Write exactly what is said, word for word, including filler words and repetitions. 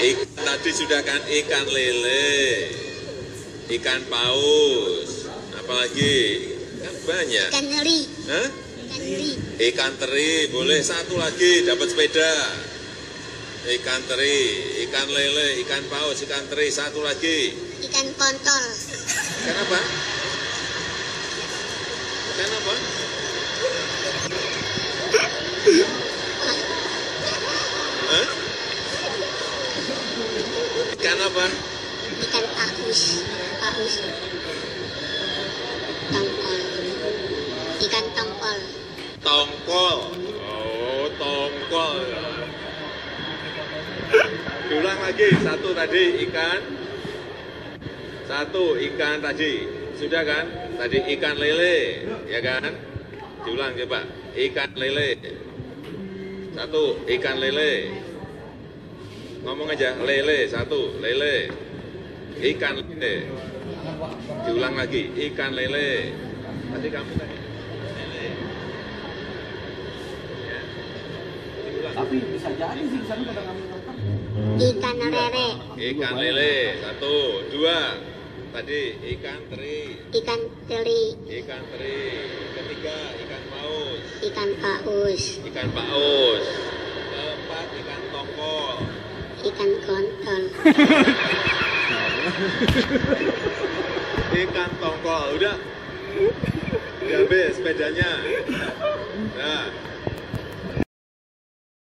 Ikan tadi sudah kan ikan lele, ikan paus, apalagi kan banyak. Ikan teri. Hah? Ikan teri. Ikan teri, boleh satu lagi dapat sepeda. Ikan teri, ikan lele, ikan paus, ikan teri, satu lagi. Ikan kontol. Ikan apa? Ikan apa? Hah? Ikan apa? Ikan paus. Paus. Tongkol. Ikan tongkol. Tongkol. Oh, tongkol. Diulang lagi, satu tadi ikan. Satu ikan tadi. Sudah kan? Tadi ikan lele, ya kan? Diulang coba. Ikan lele. Satu, ikan lele. Ngomong aja, lele, satu, lele. Ikan lele. Diulang lagi, ikan lele. Tadi kamu tadi. Lele. Ya. Diulang. Tapi bisa jadi sih di sana pada ngambil rekam. Ikan lele. Ikan lele, satu, dua. Tadi ikan teri. Ikan teri. Ikan teri. Ketiga, ikan paus. Ikan paus. Ikan paus. Keempat, ikan tongkol. Ikan kontol. Ikan tongkol, udah. Udah habis sepedanya. Nah,